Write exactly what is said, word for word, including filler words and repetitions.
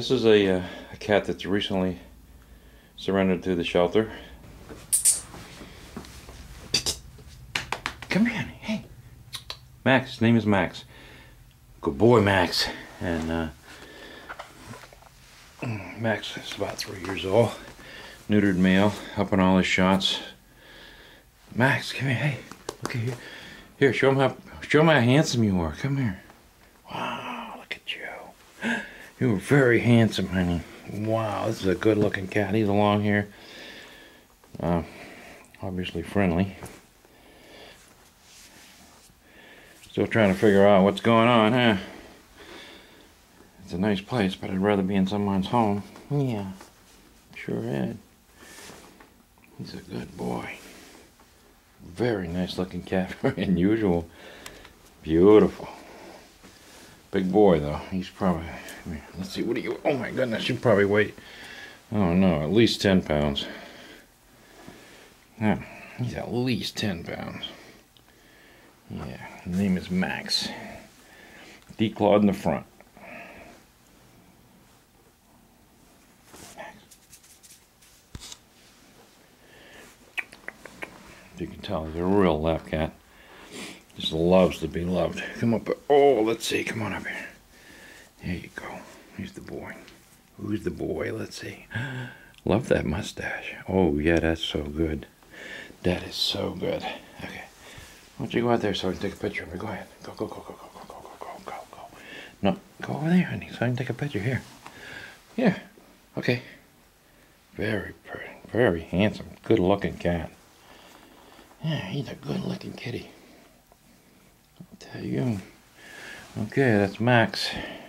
This is a, uh, a cat that's recently surrendered to the shelter. Come here, honey. Hey. Max. His name is Max. Good boy, Max. And uh, Max is about three years old. Neutered male. Up on all his shots. Max, come here. Hey. Look at here. Here, show him how show him how handsome you are. Come here. Wow, look at you. You were very handsome, honey. Wow, this is a good-looking cat. He's along here. Uh, obviously friendly. Still trying to figure out what's going on, huh? It's a nice place, but I'd rather be in someone's home. Yeah, sure had. He's a good boy. Very nice-looking cat. Very unusual. Beautiful. Big boy, though. He's probably... Let's see, what do you... Oh, my goodness, you probably weigh... Oh, no, at least ten pounds. Yeah, he's at least ten pounds. Yeah, his name is Max. Declawed in the front. Max. You can tell he's a real lap cat. Just loves to be loved. Come up. Oh, let's see. Come on up here. There you go. Here's the boy. Who's the boy? Let's see. Love that mustache. Oh, yeah, that's so good. That is so good. Okay. Why don't you go out there so I can take a picture of me? Go ahead. Go, go, go, go, go, go, go, go, go, go. No, go over there, honey, so I can take a picture here. Yeah. Okay. Very pretty. Very handsome. Good-looking cat. Yeah, he's a good-looking kitty. I'll tell you. Okay, that's Max.